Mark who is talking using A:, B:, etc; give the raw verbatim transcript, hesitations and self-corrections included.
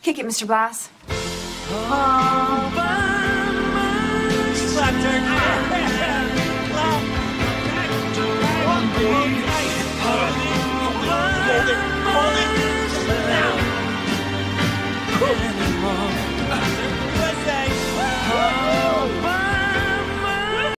A: Kick it, Mister Blass.
B: Clap, turkey. Clap. Hold it. Hold it. Now.